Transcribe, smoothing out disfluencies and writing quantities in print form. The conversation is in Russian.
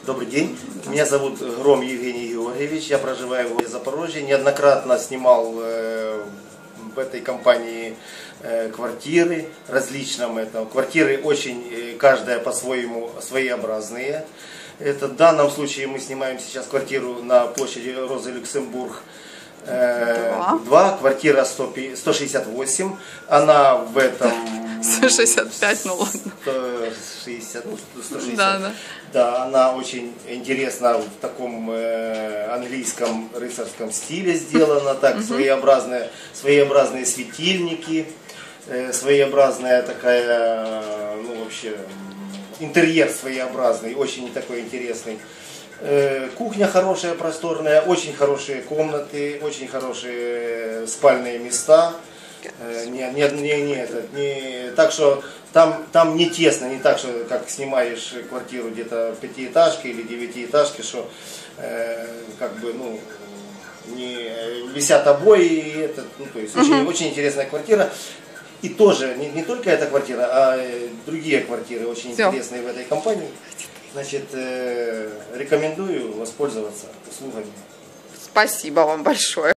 Добрый день. Меня зовут Гром Евгений Георгиевич. Я проживаю в Запорожье. Неоднократно снимал в этой компании квартиры различным. Квартиры очень, каждая по-своему своеобразные. В данном случае мы снимаем сейчас квартиру на площади Розы Люксембург 2, квартира 168. Она в этом... 165, ну ладно. 160, 160. Да. Да, она очень интересна в таком английском рыцарском стиле сделана, так, своеобразные светильники, своеобразная такая, ну вообще, интерьер своеобразный, очень такой интересный. Кухня хорошая, просторная, очень хорошие комнаты, очень хорошие спальные места. Так что там не тесно, не так, что как снимаешь квартиру где-то в 5-этажке или 9-этажке, что как бы, ну, не висят обои, то есть очень интересная квартира. И тоже не только эта квартира, а другие квартиры очень интересные в этой компании. Значит, рекомендую воспользоваться услугами. Спасибо вам большое.